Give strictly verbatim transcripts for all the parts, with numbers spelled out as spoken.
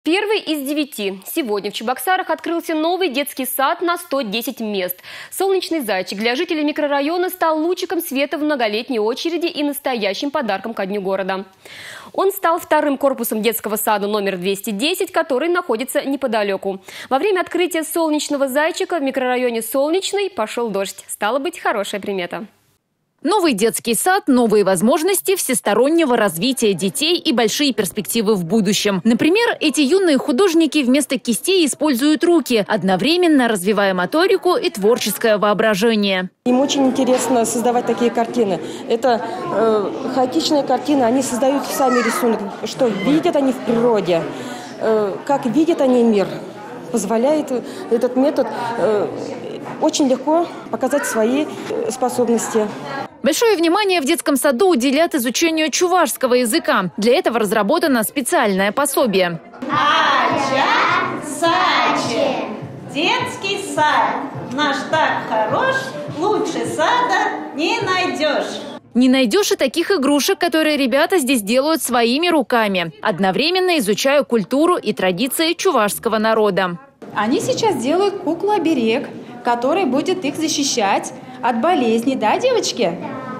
Первый из девяти. Сегодня в Чебоксарах открылся новый детский сад на сто десять мест. «Солнечный зайчик» для жителей микрорайона стал лучиком света в многолетней очереди и настоящим подарком ко дню города. Он стал вторым корпусом детского сада номер двести десять, который находится неподалеку. Во время открытия «Солнечного зайчика» в микрорайоне Солнечный пошел дождь. Стало быть, хорошая примета. Новый детский сад, новые возможности всестороннего развития детей и большие перспективы в будущем. Например, эти юные художники вместо кистей используют руки, одновременно развивая моторику и творческое воображение. Им очень интересно создавать такие картины. Это э, хаотичные картины, они создают сами рисунок, что видят они в природе, э, как видят они мир. Позволяет этот метод э, очень легко показать свои способности. Большое внимание в детском саду уделят изучению чувашского языка. Для этого разработано специальное пособие. Ача, саче. Детский сад. Наш так хорош, лучше сада не найдешь. Не найдешь и таких игрушек, которые ребята здесь делают своими руками, одновременно изучая культуру и традиции чувашского народа. Они сейчас делают куклу-оберег, который будет их защищать от болезней, да, девочки?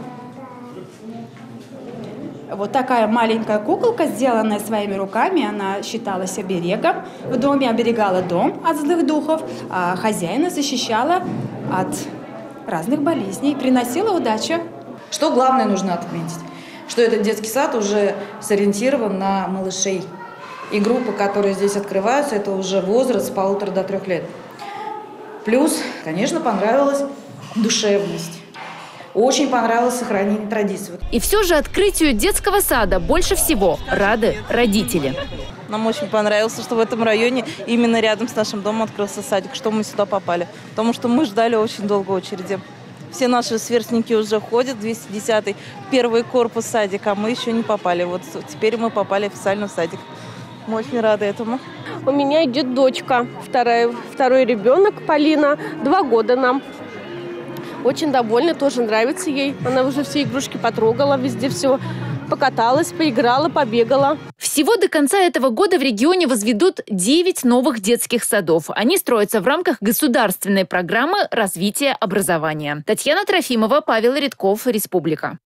Вот такая маленькая куколка, сделанная своими руками, она считалась оберегом. В доме оберегала дом от злых духов, а хозяина защищала от разных болезней, приносила удачу. Что главное нужно отметить? Что этот детский сад уже сориентирован на малышей. И группы, которые здесь открываются, это уже возраст с полутора до трех лет. Плюс, конечно, понравилась душевность. Очень понравилось сохранение традиций. И все же открытию детского сада больше всего рады родители. Нам очень понравилось, что в этом районе именно рядом с нашим домом открылся садик, что мы сюда попали. Потому что мы ждали очень долго очереди. Все наши сверстники уже ходят, двести десятый, первый корпус садика, а мы еще не попали. Вот теперь мы попали официально в садик. Мы очень рады этому. У меня идет дочка, вторая, второй ребенок, Полина, два года нам. Очень довольна, тоже нравится ей. Она уже все игрушки потрогала, везде все покаталась, поиграла, побегала. Всего до конца этого года в регионе возведут девять новых детских садов. Они строятся в рамках государственной программы развития образования. Татьяна Трофимова, Павел Редков, Республика.